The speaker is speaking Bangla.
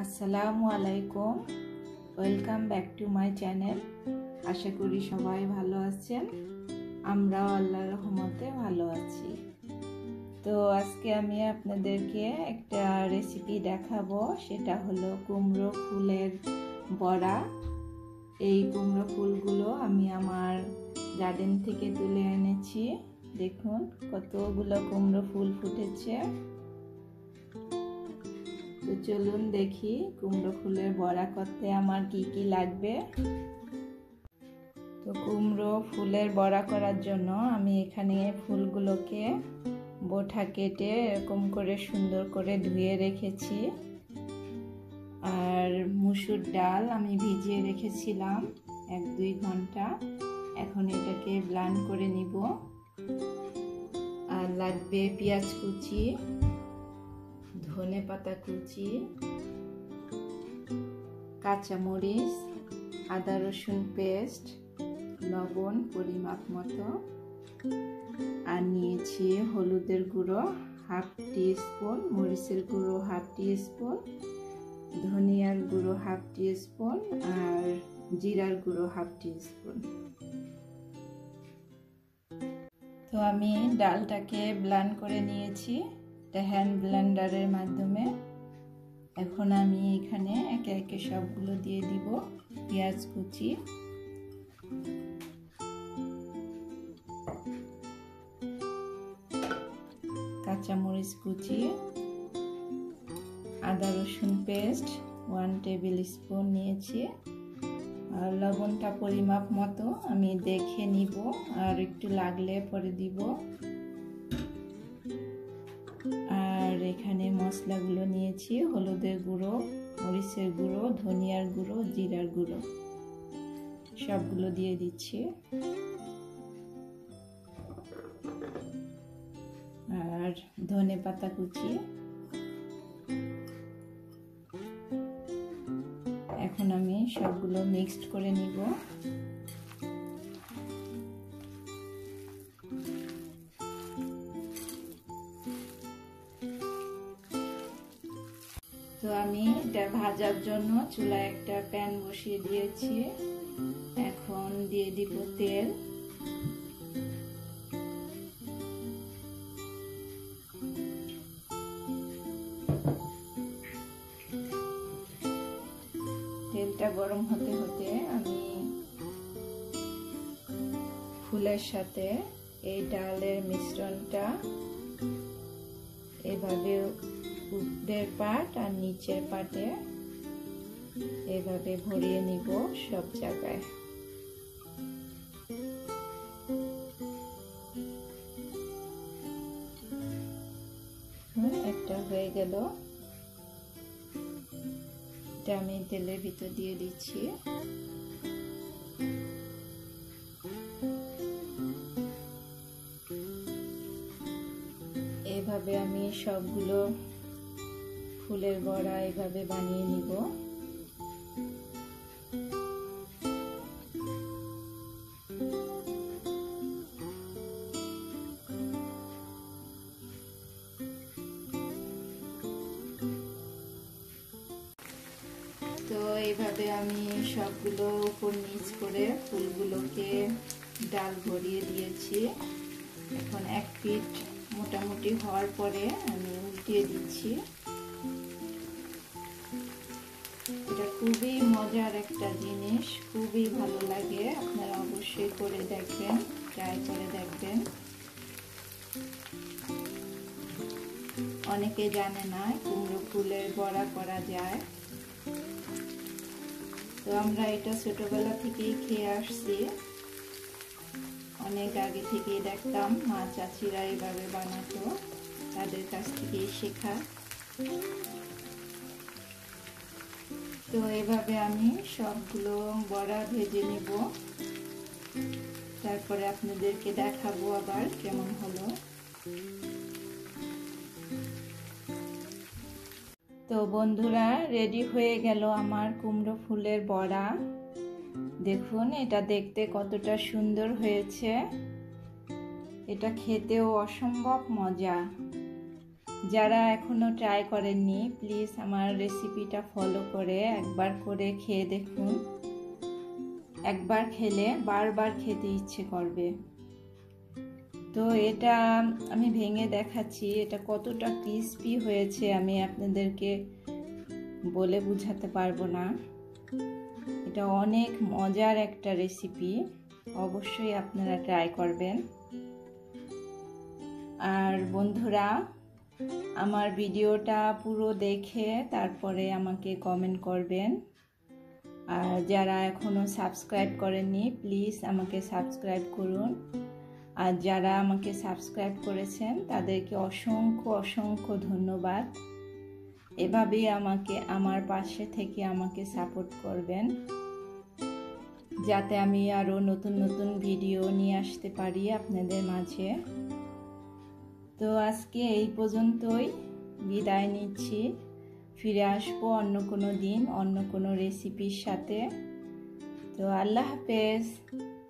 আসসালামু আলাইকুম, welcome back to my channel. আশা করি সবাই ভালো আছেন, আমরাও আল্লাহর রহমতে ভালো আছি। তো আজকে আমি আপনাদেরকে একটা রেসিপি দেখাবো, সেটা হলো কুমড়ো ফুলের বড়া। এই কুমড়ো ফুলগুলো আমি আমার গার্ডেন থেকে তুলে এনেছি। দেখুন কতগুলো কুমড়ো ফুল ফুটেছে। তো চলুন দেখি কুমড়ো ফুলের বড়া করতে আমার কি কি লাগবে। তো কুমড়ো ফুলের বড়া করার জন্য আমি এখানে ফুলগুলোকে বোটা কেটে এরকম করে সুন্দর করে ধুয়ে রেখেছি। আর মুসুর ডাল আমি ভিজিয়ে রেখেছিলাম 1-2 ঘন্টা। এখন এটাকে ব্লেন্ড করে নিব। আর লাগবে পেঁয়াজ কুচি, ধনে পাতা কুচি, কাঁচামরিচ, আদা রসুন পেস্ট, লবণ পরিমাপ মতো, আর নিয়েছি হলুদের গুঁড়ো 1/2 টিস্পুন, মরিচের গুঁড়ো 1/2 টিস্পুন, ধনিয়ার গুঁড়ো 1/2 টিস্পুন, আর জিরার গুঁড়ো 1/2 টিস্পুন। তো আমি ডালটাকে ব্লেন্ড করে নিয়েছি হ্যান্ড ব্লেন্ডারের মাধ্যমে। এখন আমি এখানে একে একে সবগুলো দিয়ে দিব। পেঁয়াজ কুচি, কাঁচামরিচ কুচি, আদা রসুন পেস্ট 1 টেবিল স্পুন নিয়েছি, আর লবণটা পরিমাপ মতো আমি দেখে নিব, আর একটু লাগলে পরে দিব। আর এখানে মশলাগুলো নিয়েছি হলুদের গুঁড়ো, মরিচের গুঁড়ো, ধনিয়ার গুঁড়ো, জিরার গুঁড়ো, সবগুলো দিয়ে দিচ্ছি। আর ধনে পাতা কুচি। এখন আমি সবগুলো মিক্সড করে নিব। তো আমি এটা ভাজার জন্য চুলায় একটা প্যান বসিয়ে দিয়েছি। এখন দিয়ে দিব তেল। তেলটা গরম হতে হতে আমি ফুলের সাথে এই ডালের মিশ্রণটা এভাবে উপরের পাট আর নিচের পাটে এভাবে ভরিয়ে নিব সব জায়গায়। একটা হয়ে গেল, এটা আমি তেলের ভিতর দিয়ে দিচ্ছি। এভাবে আমি সবগুলো ফুলের বড়া এভাবে বানিয়ে নিব। তো এইভাবে আমি সবগুলো উপর নিচ করে ফুলগুলোকে ডাল ভরিয়ে দিয়েছি। এখন এক পিঠ মোটামুটি হওয়ার পরে আমি উল্টিয়ে দিচ্ছি। এটা খুবই মজার একটা জিনিস, খুবই ভালো লাগে। আপনারা অবশ্যই করে দেখবেন, ট্রাই করে দেখবেন। অনেকে জানে না কুমড়ো ফুলের বড়া করা যায়। তো আমরা এটা ছোটবেলা থেকেই খেয়ে আসছি, অনেক আগে থেকেই দেখতাম মা চাচিরা এইভাবে বানাতো, তাদের কাছ থেকেই শেখা। তো এভাবে আমি সবগুলো বড়া ভেজে নিব, তারপরে আপনাদেরকে দেখাবো আবার কেমন হলো। তো বন্ধুরা, রেডি হয়ে গেল আমার কুমড়ো ফুলের বড়া। দেখুন এটা দেখতে কতটা সুন্দর হয়েছে, এটা খেতেও অসম্ভব মজা। যারা এখনো ট্রাই করেননি প্লিজ আমার রেসিপিটা ফলো করে একবার করে খেয়ে দেখুন। একবার খেলে বারবার খেতে ইচ্ছে করবে। তো এটা আমি ভেঙে দেখাচ্ছি, এটা কতটা ক্রিস্পি হয়েছে আমি আপনাদেরকে বলে বোঝাতে পারবো না। এটা অনেক মজার একটা রেসিপি, অবশ্যই আপনারা ট্রাই করবেন। আর বন্ধুরা, আমার ভিডিওটা পুরো দেখে তারপরে আমাকে কমেন্ট করবেন। আর যারা এখনো সাবস্ক্রাইব করেননি প্লিজ আমাকে সাবস্ক্রাইব করুন। আর যারা আমাকে সাবস্ক্রাইব করেছেন তাদেরকে অসংখ্য অসংখ্য ধন্যবাদ। এভাবেই আমার পাশে থেকে আমাকে সাপোর্ট করবেন, যাতে আমি আরো নতুন নতুন ভিডিও নিয়ে আসতে পারি আপনাদের মাঝে। তো আজকে এই পর্যন্তই, বিদায় নিচ্ছি। ফিরে আসবো অন্য কোনো দিন অন্য কোনো রেসিপির সাথে। তো আল্লাহ হাফেজ।